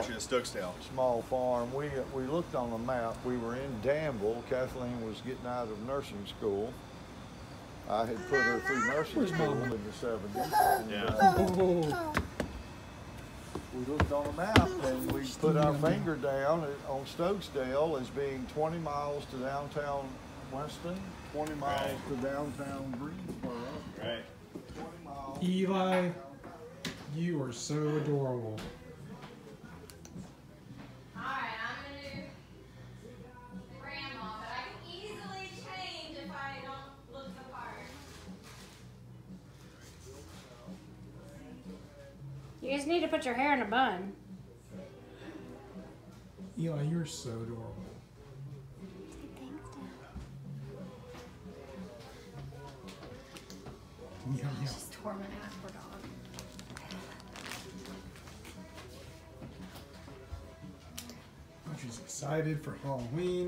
watching at Stokesdale. Small farm. We looked on the map. We were in Danville. Kathleen was getting out of nursing school. I had put her through nursing school in the 70s. And, we looked on the map and we put our finger down on Stokesdale as being 20 miles to downtown Winston, 20 miles to downtown Greensboro. Right. 20 miles. Eli, you are so adorable. Alright, I'm gonna do grandma, but I can easily change if I don't look the part. You guys need to put your hair in a bun. Eli, you're so adorable. Yeah, yeah. Just tore my Asper dog. She's excited for Halloween.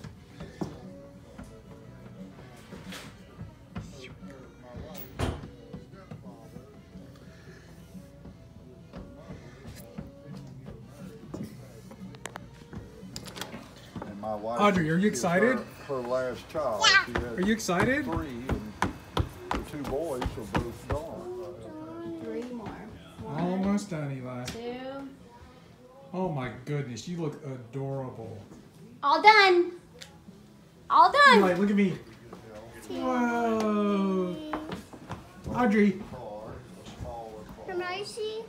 And my wife, Audrey, are you excited? Her last child. Yeah. Are you excited? 3, and the 2 boys are both gone. 3 more. 1, Almost done, Eli. 2. Oh my goodness, you look adorable. All done. All done. Eli, look at me. Whoa. Audrey. Can I see?